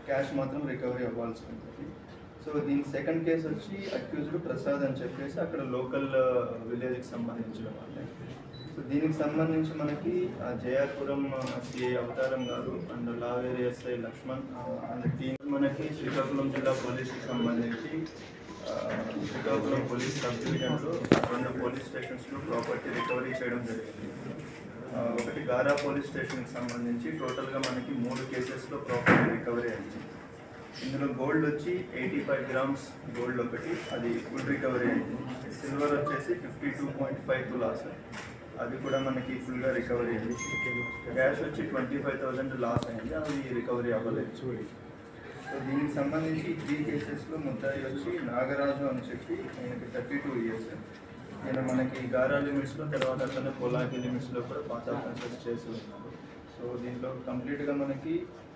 Cash మాత్రం recovery అవ్వాల్సి ఉంటుంది. సో దీని సెకండ్ కేసు వచ్చి అక్యూజ్డ్ ప్రసాద్ అని చెప్పేసి అక్కడ లోకల్ విలేజ్కి సంబంధించిన వాళ్ళే. సో దీనికి సంబంధించి మనకి జయాపురం సిఐ అవతారం గారు and Laveru SI Lakshman and team మనకి శ్రీకాకుళం జిల్లా పోలీస్కి సంబంధించి శ్రీకాకుళం పోలీస్ సబ్ డివిజన్లో 2 పోలీస్ స్టేషన్స్లో ప్రాపర్టీ రికవరీ చేయడం జరిగింది. ఒకటి గారా పోలీస్ స్టేషన్కి సంబంధించి టోటల్గా మనకి 3 కేసెస్లో ప్రాపర్టీ రికవరీ అయింది. ఇందులో గోల్డ్ వచ్చి 85 గ్రామ్స్ గోల్డ్ ఒకటి, అది ఫుల్ రికవరీ అయింది. సిల్వర్ వచ్చేసి 52.5 తులాస్, అది కూడా మనకి ఫుల్గా రికవరీ అయింది. క్యాష్ వచ్చి 25,000 లాస్ అయింది, అది రికవరీ అవ్వలేదు. సో దీనికి సంబంధించి 3 కేసెస్లో ముద్దాయి వచ్చి నాగరాజు అని చెప్పి ఆయనకి 32 ఇయర్స్. నేను మనకి గారా లిమిట్స్లో తర్వాత అతను పొలాకి లిమిట్స్లో కూడా పాత అఫెన్సెస్ చేసి ఉన్నాను. సో దీంట్లో కంప్లీట్గా మనకి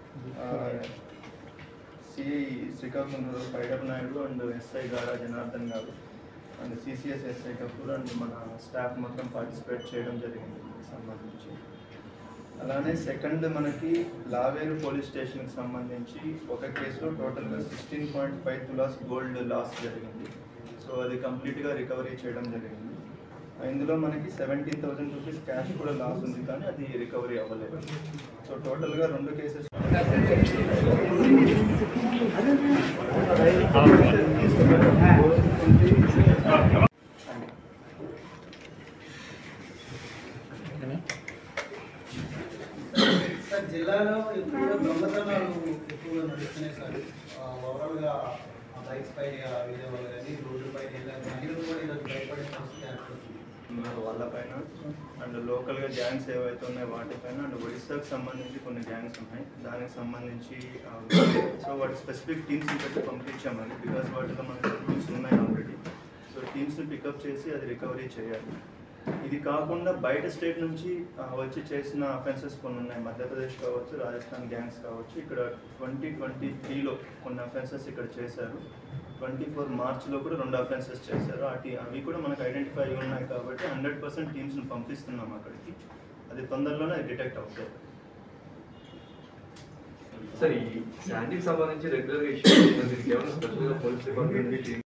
CI Srikakulam Paidar Naidu and SI Gara Janardhan గారు and CCS SI Kapoor and మన స్టాఫ్ మొత్తం పార్టిసిపేట్ చేయడం జరిగింది దీనికి సంబంధించి. అలానే సెకండ్ మనకి లావేరు పోలీస్ స్టేషన్కి సంబంధించి ఒక కేసులో టోటల్గా 16.5 తులాస్ గోల్డ్ లాస్ జరిగింది. సో అది కంప్లీట్గా రికవరీ చేయడం జరిగింది. ఇందులో మనకి 17,000 రూపీస్ క్యాష్ కూడా లాస్ ఉంది, కానీ అది రికవరీ అవ్వలేదు. సో టోటల్గా 2 కేసెస్ సార్ జిల్లాలో ఎక్కువగా దొంగతనాలు ఎక్కువగా నడుస్తున్నాయి సార్. ఓవరాల్గా బైక్స్ పైన వీడియో వల్ల కానీ రోడ్డు పైన మహిళలు కూడా ఈరోజు భయపడే పరిస్థితి ఏర్పడుతుంది వాళ్ళపైన అండ్ లోకల్గా గ్యాంగ్స్ ఏవైతే ఉన్నాయో వాటిపైన అండ్ ఒడిస్సాకు సంబంధించి కొన్ని గ్యాంగ్స్ ఉన్నాయి, దానికి సంబంధించి సో వాటి స్పెసిఫిక్ టీమ్స్ని పెట్టి పంపించామని, బికాస్ వాటిలో మనకి రూల్స్ ఉన్నాయి ఆల్రెడీ. సో టీమ్స్ని పికప్ చేసి అది రికవరీ చేయాలి. ఇది కాకుండా బయట స్టేట్ నుంచి వచ్చి చేసిన అఫెన్సెస్ కొన్ని ఉన్నాయి, మధ్యప్రదేశ్ కావచ్చు, రాజస్థాన్ గ్యాంగ్స్ కావచ్చు. ఇక్కడ 2023లో కొన్ని అఫెన్సెస్ ఇక్కడ చేశారు. 24 మార్చ్లో కూడా 2 అఫెన్సెస్ చేశారు. అవి కూడా మనకు ఐడెంటిఫై ఉన్నాయి కాబట్టి 100% టీమ్స్ని పంపిస్తున్నాం అక్కడికి. అది తొందరలోనే డిటెక్ట్ అవుతాయి. సార్ ఈ శాండీకి సంబంధించి రెగ్యులర్గా ఇష్యూ దీనికి ఏమైనా స్పెషల్గా పోలీస్ డిపార్ట్మెంట్